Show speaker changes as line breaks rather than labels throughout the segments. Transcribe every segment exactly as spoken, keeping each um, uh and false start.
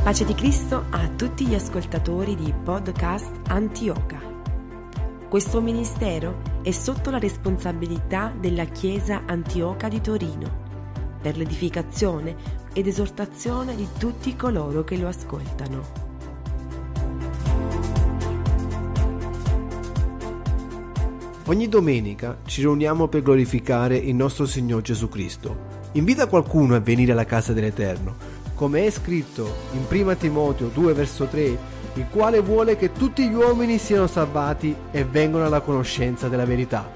Pace di Cristo a tutti gli ascoltatori di Podcast Antioca. Questo ministero è sotto la responsabilità della Chiesa Antioca di Torino, per l'edificazione ed esortazione di tutti coloro che lo ascoltano.
Ogni domenica ci riuniamo per glorificare il nostro Signore Gesù Cristo. Invita qualcuno a venire alla casa dell'Eterno, come è scritto in primo Timoteo due verso tre, il quale vuole che tutti gli uomini siano salvati e vengano alla conoscenza della verità.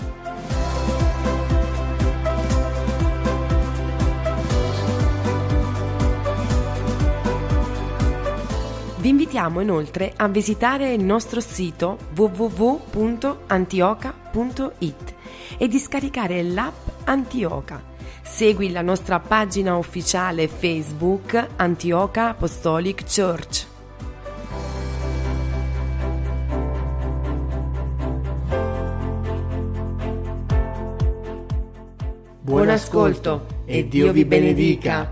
Vi invitiamo inoltre a visitare il nostro sito w w w punto antioca punto i t e di scaricare l'app Antioca. Segui la nostra pagina ufficiale Facebook Antioca Apostolic Church. Buon ascolto e Dio vi benedica.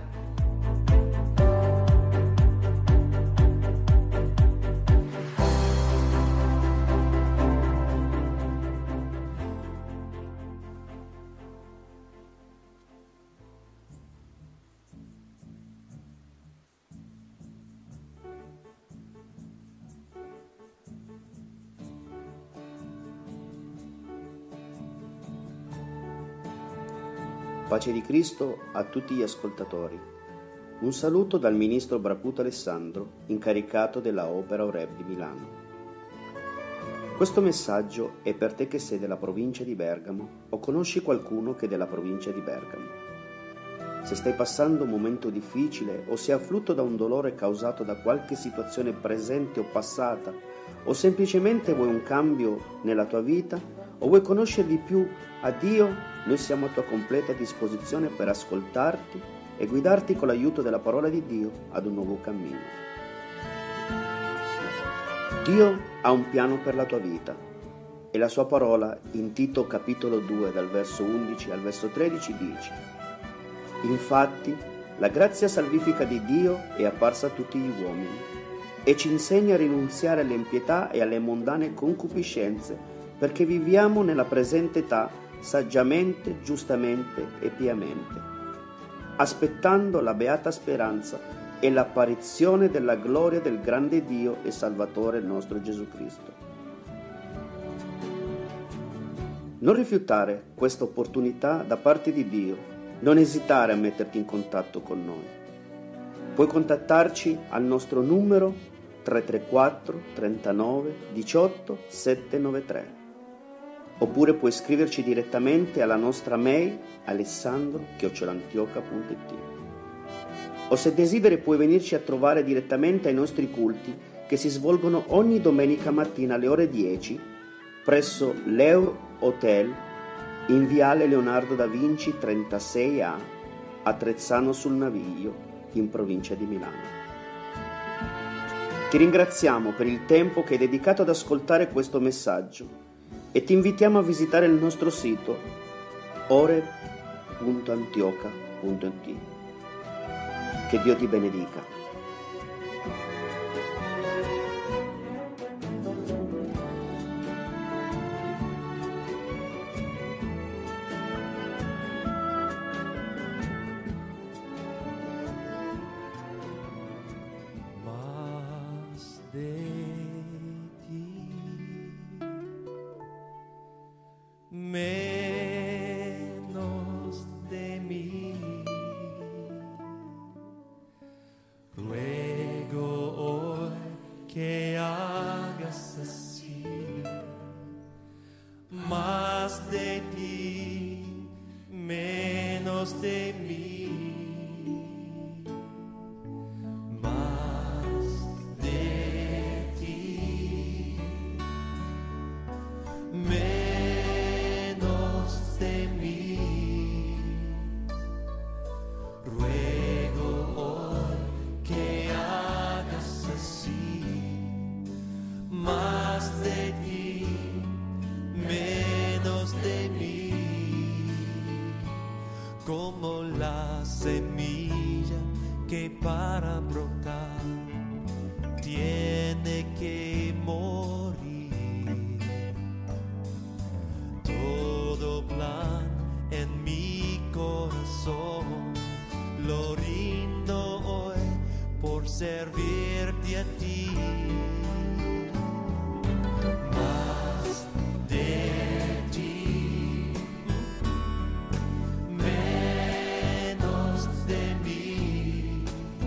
Pace di Cristo a tutti gli ascoltatori. Un saluto dal ministro Bracuto Alessandro, incaricato della Opera Oreb di Milano. Questo messaggio è per te che sei della provincia di Bergamo o conosci qualcuno che è della provincia di Bergamo. Se stai passando un momento difficile o sei afflitto da un dolore causato da qualche situazione presente o passata o semplicemente vuoi un cambio nella tua vita o vuoi conoscere di più a Dio, noi siamo a tua completa disposizione per ascoltarti e guidarti con l'aiuto della parola di Dio ad un nuovo cammino. Dio ha un piano per la tua vita e la sua parola in Tito capitolo due dal verso undici al verso tredici dice: infatti la grazia salvifica di Dio è apparsa a tutti gli uomini e ci insegna a rinunziare all'impietà e alle mondane concupiscenze, perché viviamo nella presente età saggiamente, giustamente e piamente, aspettando la beata speranza e l'apparizione della gloria del grande Dio e Salvatore nostro Gesù Cristo. Non rifiutare questa opportunità da parte di Dio, non esitare a metterti in contatto con noi. Puoi contattarci al nostro numero tre tre quattro trentanove diciotto settecentonovantatré. Oppure puoi scriverci direttamente alla nostra mail alessandro chiocciola antioca punto i t. O se desideri puoi venirci a trovare direttamente ai nostri culti che si svolgono ogni domenica mattina alle ore dieci presso l'Eur Hotel in viale Leonardo da Vinci trentasei A a Trezzano sul Naviglio in provincia di Milano. Ti ringraziamo per il tempo che hai dedicato ad ascoltare questo messaggio e ti invitiamo a visitare il nostro sito oreb punto antioca punto i t. Che Dio ti benedica.
Menos de mí, ruego hoy que hagas así, más de ti, menos de mí. Como la semilla que para brotar tiene que morir. Todo plan en mi corazón lo rindo hoy por servirte a ti. Más de ti, menos de mí.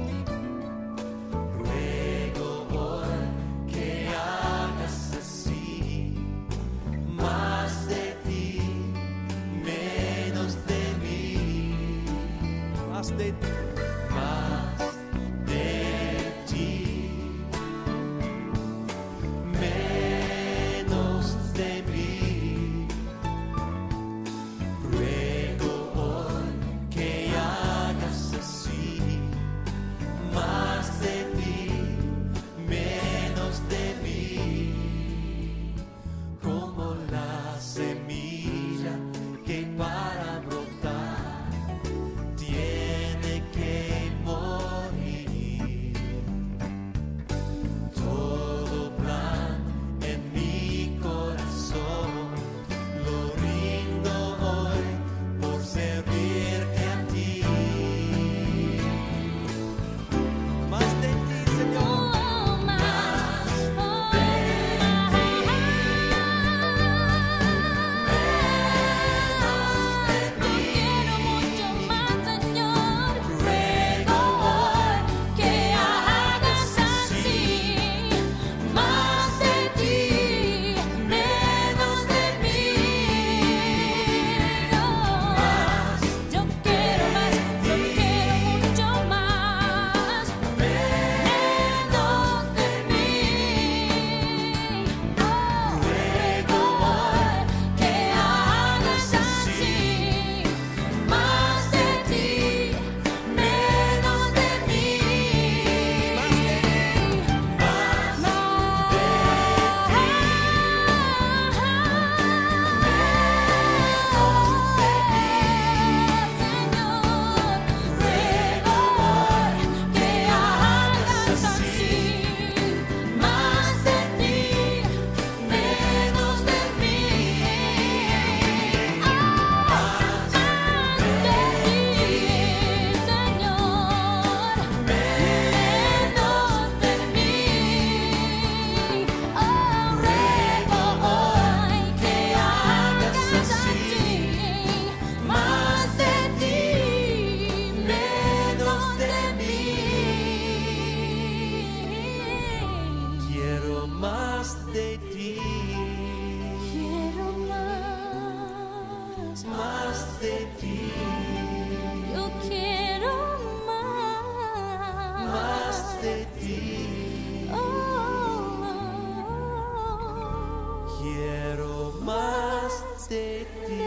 Ruego hoy que hagas así. Más de ti, menos de mí. Más de ti. Más de ti, menos de mí. Ruego hoy que hagas así. Más de ti, menos de mí. Como la semilla que para brotar tiene que morir. Todo plan en mi corazón lo rindo hoy por servirte a ti. Más de ti, Señor. Más de ti, menos de mí.
Quiero mucho más, Señor.
Ruego hoy
Que hagas así. Más de ti, menos de mí. Yo quiero más, yo quiero mucho más. Menos de mí. Ruego hoy que hagas así. Más de ti, menos de mí. Más de ti,
quiero más de ti,
quiero más,
más de ti,
yo quiero más,
más de ti.
oh,
Quiero más de ti.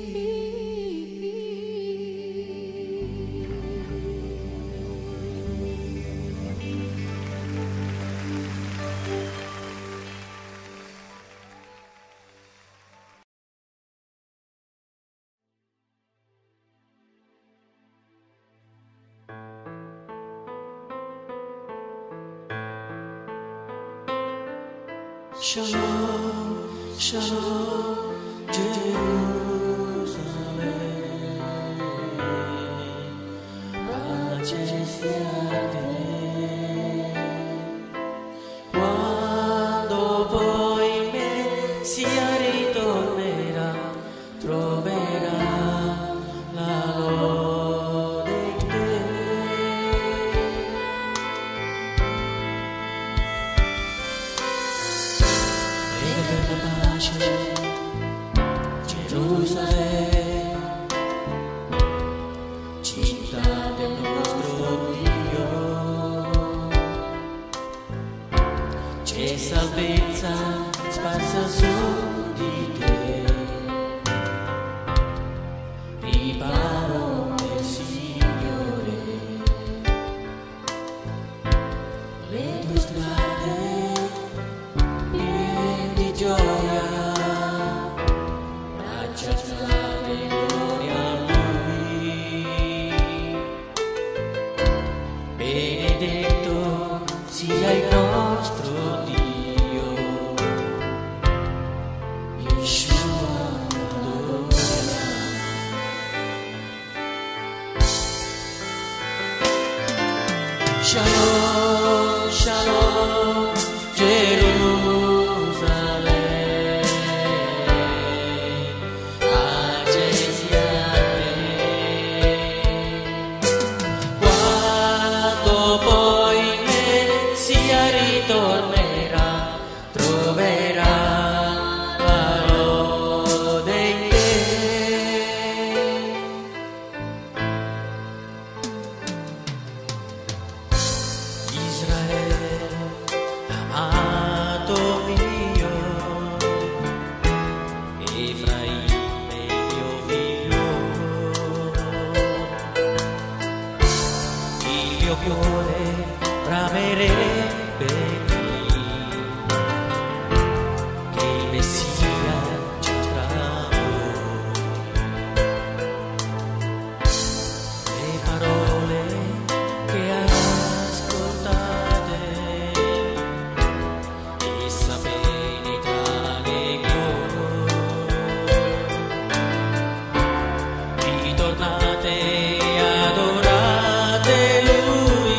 Shalom, shalom, Gerusalemme, pace sia a te. Quando poi Messia ritornerà, troverà la lode in te. Prega per la pace, Gerusalemme, città del nostro Dio. C'è salvezza sparsa su di te, riparo del Signore. Le tue strade piene di gioia, braccia alzate in gloria a Lui. Benedetto sia il nome nostro Dio, Yeshua adoriamo. Shalom, shalom, Gerusalemme, accesi a te. Quando poi il Messia ritornerà, troverà la lode in te. Israele, amato mio, Efraim è mio figlio, il mio cuore bramerebbe qui, che il Messia ci tramo. Le parole che hai ascoltate, essa penetra nei cuori. Ritornate, adorate Lui,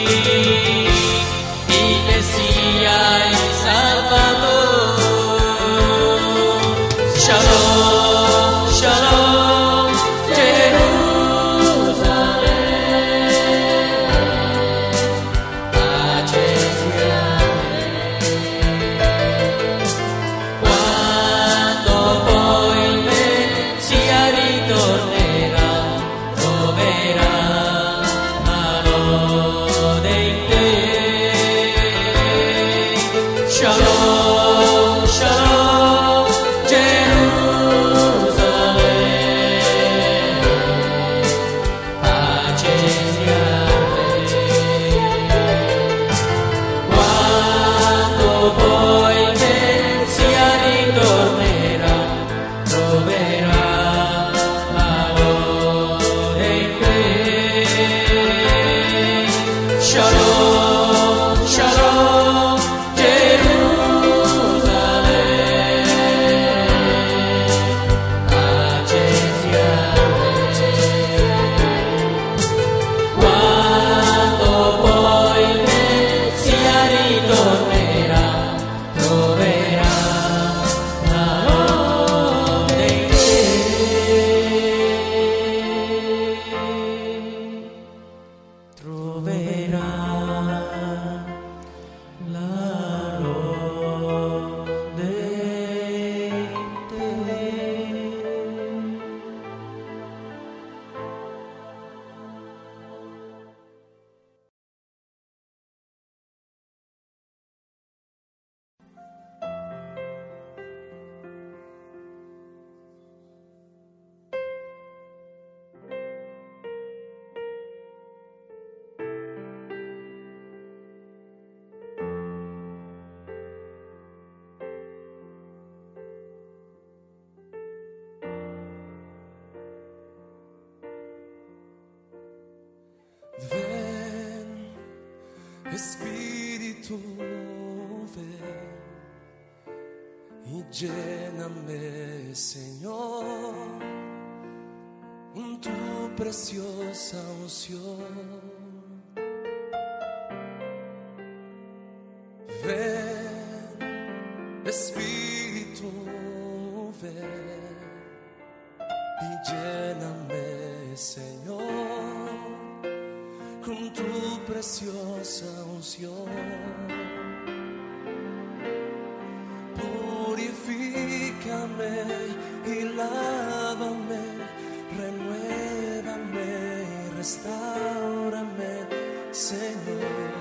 il Messia, il Salvatore. Shalom, shalom, Gerusalemme, pace sia a te. Quando poi il Messia ritornerà, troverà la lode in te. Shalom, shalom, Gerusalemme, pace sia a te. Quando poi il Messia ritornerà, troverà la lode in te. Shalom, shalom, Gerusalemme, pace sia a te. Quando poi il Messia ritornerà, troverà la lode in te. Troverà la lode in te.
Ven, Espíritu, ven y lléname, Señor, con tu preciosa unción. Ven, Espíritu, ven y lléname, Señor, con tu preciosa unción. Purifícame y lávame, renuévame y restáurame, Señor,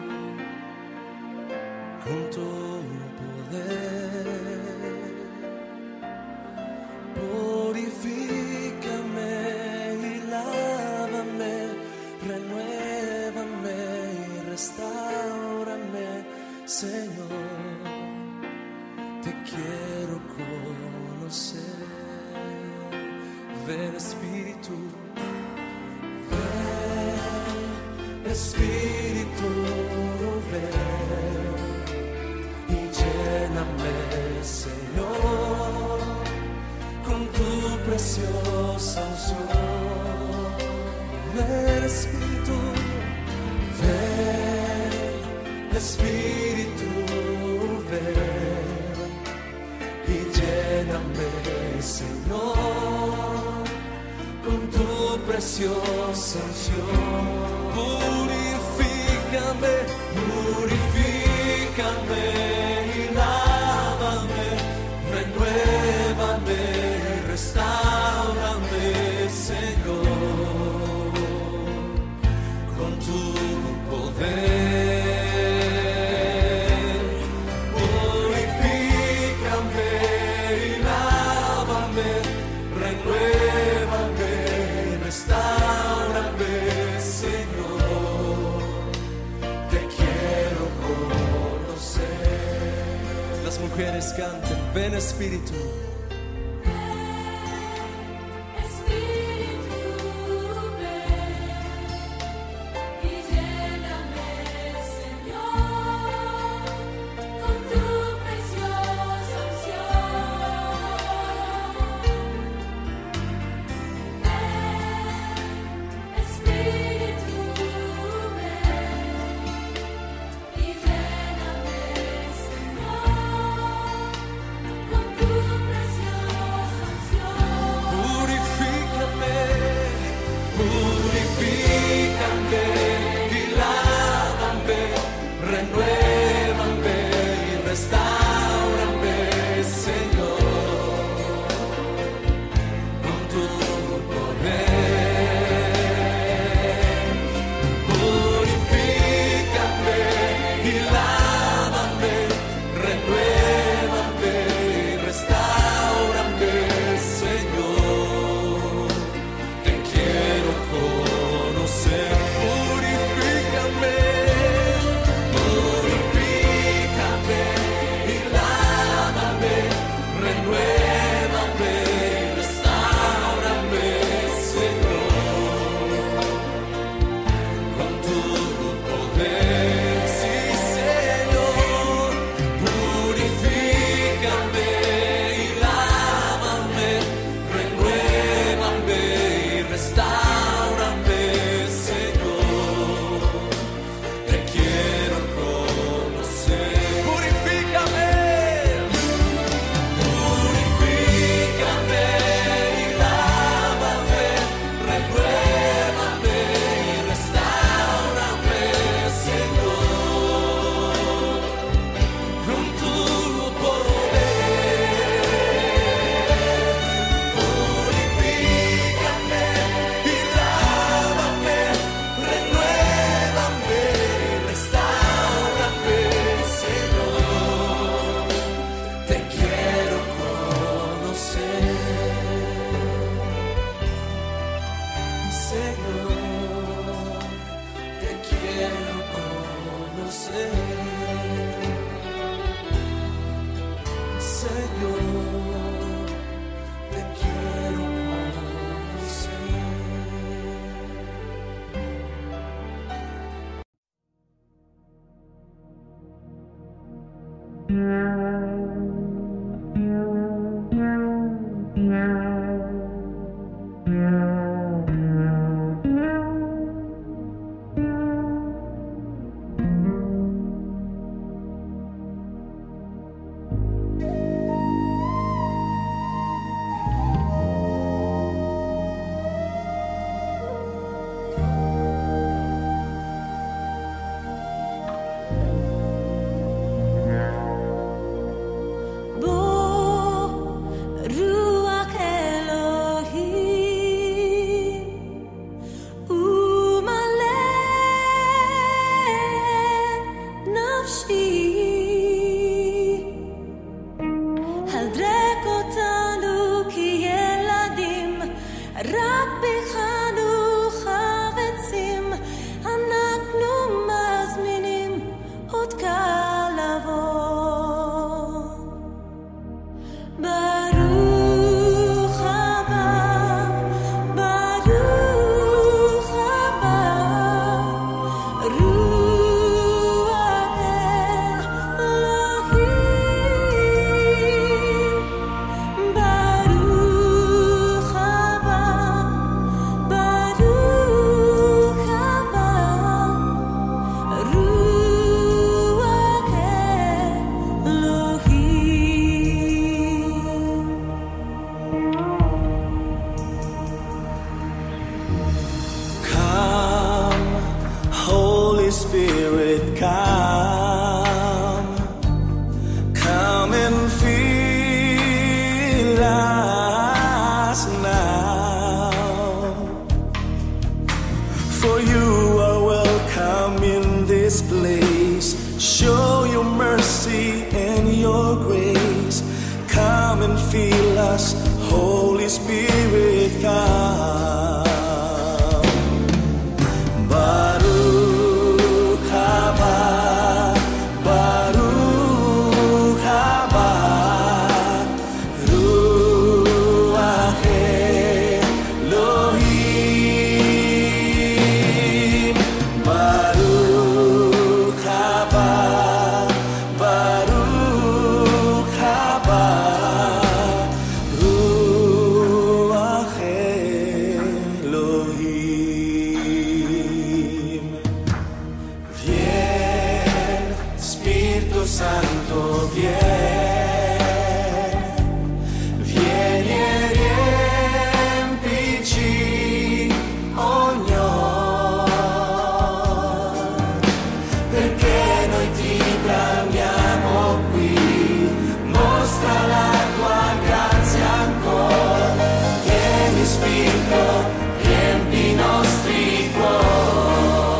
con tu poder. Purifícame y lávame, renuévame y restáurame, Señor, te quiero conocer. Ven, Espíritu, ven, Espíritu, ven Espíritu, ven y lléname, Señor, con tu preciosa unción. Purifícame, purifícame y lávame, renuévame, restáurame, Señor, con tu poder. Purifícame y lávame, renuévame, restáurame, Señor, te quiero conocer. Las mujeres canten, ven Espíritu. and fill us, Holy Spirit, come. Baruch haba, Baruch haba, Ruach Elohim. Baruch haba, Baruch haba, Ruach Elohim. Vien, Spirito Santo, vien, vieni e riempici ogni ora, perché noi ti bramiamo qui, mostra la tua grazia ancora, vieni Spirito, riempi i nostri cuori.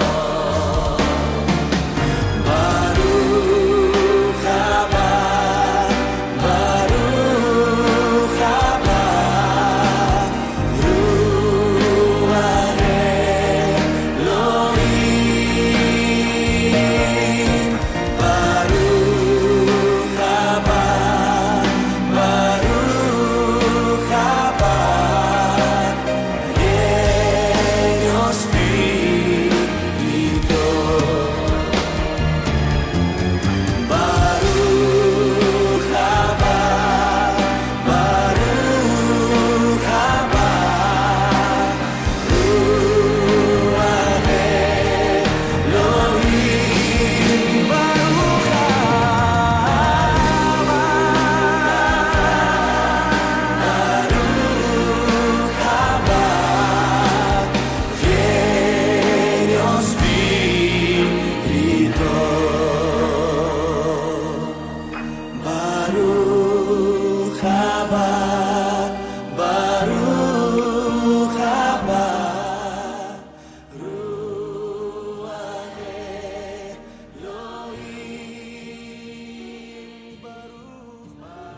Baruch haba, Baruch haba, Ruach Elohim. Baruch haba, Baruch haba, Regno Spirito. Baruch haba, Baruch haba, Ruach Elohim. Baruch haba, Baruch haba, vieni o Spirito. Baruch haba, Baruch haba, Ruach Elohim. Baruch,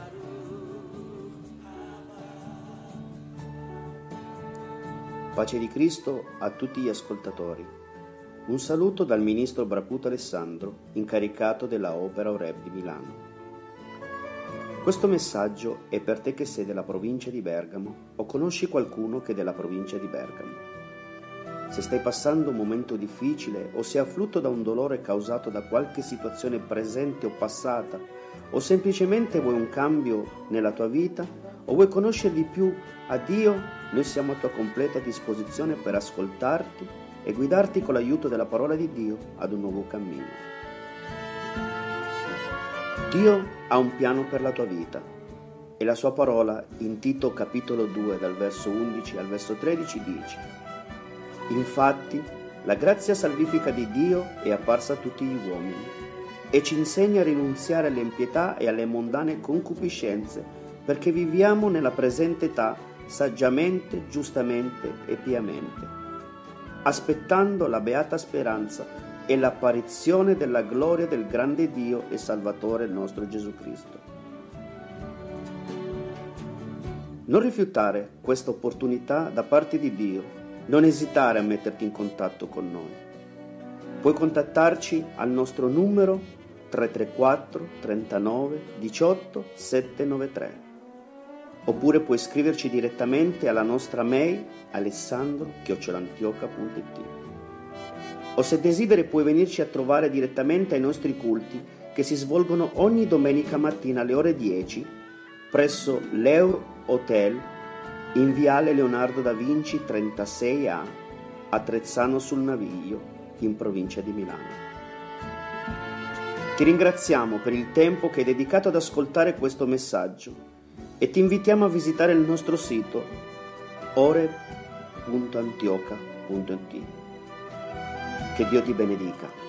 Pace di Cristo a tutti gli ascoltatori. Un saluto dal ministro Braputo Alessandro, incaricato della Opera Oreb di Milano. Questo messaggio è per te che sei della provincia di Bergamo o conosci qualcuno che è della provincia di Bergamo. Se stai passando un momento difficile o sei afflitto da un dolore causato da qualche situazione presente o passata, o semplicemente vuoi un cambio nella tua vita o vuoi conoscere di più a Dio, noi siamo a tua completa disposizione per ascoltarti e guidarti con l'aiuto della parola di Dio ad un nuovo cammino. Dio ha un piano per la tua vita e la sua parola in Tito capitolo due dal verso undici al verso tredici dice: infatti la grazia salvifica di Dio è apparsa a tutti gli uomini e ci insegna a rinunziare alle impietà e alle mondane concupiscenze, perché viviamo nella presente età saggiamente, giustamente e piamente, aspettando la beata speranza e l'apparizione della gloria del grande Dio e Salvatore nostro Gesù Cristo. Non rifiutare questa opportunità da parte di Dio, non esitare a metterti in contatto con noi. Puoi contattarci al nostro numero tre tre quattro trentanove diciotto settecentonovantatré oppure puoi scriverci direttamente alla nostra mail alessandro chiocciola antioca punto it. O se desideri puoi venirci a trovare direttamente ai nostri culti che si svolgono ogni domenica mattina alle ore dieci presso l'Eur Hotel in Viale Leonardo da Vinci trentasei A a Trezzano sul Naviglio in provincia di Milano. Ti ringraziamo per il tempo che hai dedicato ad ascoltare questo messaggio e ti invitiamo a visitare il nostro sito oreb punto antioca punto it. Che Dio ti benedica.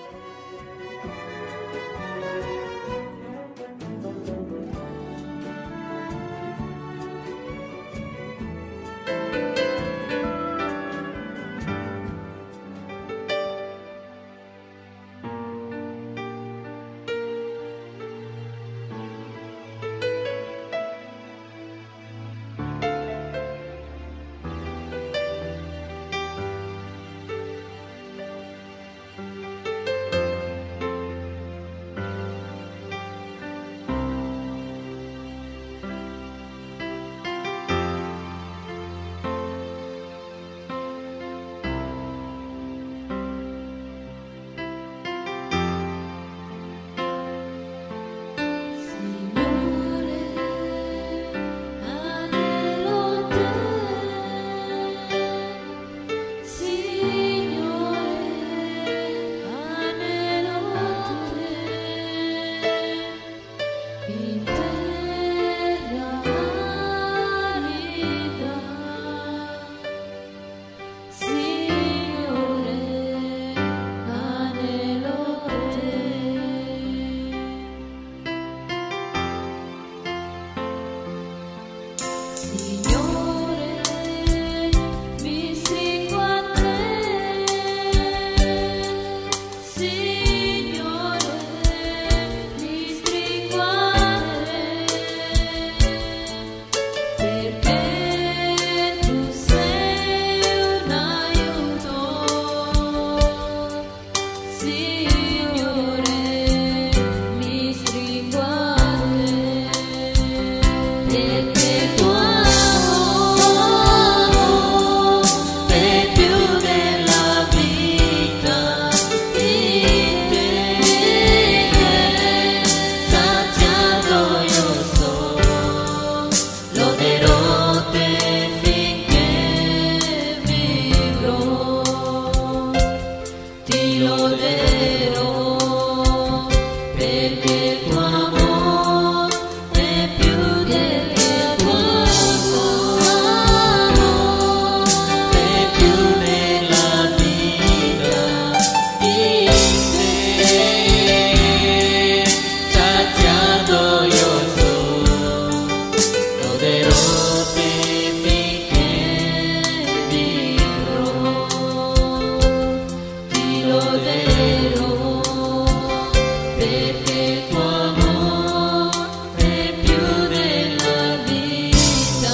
perché tuo amore è più della vita.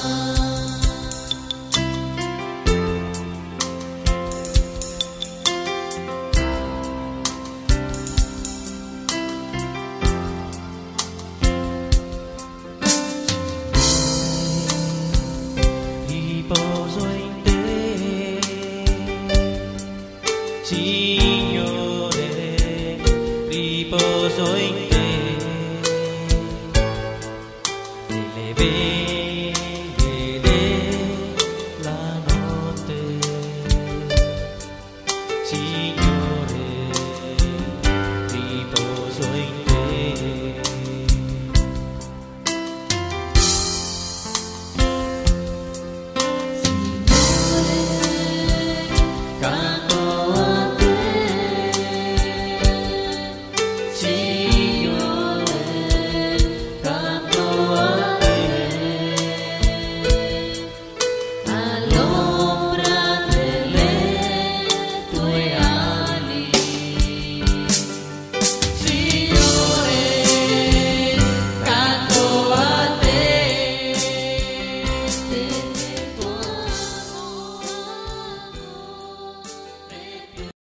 Riposo in te, Signore, riposo in te.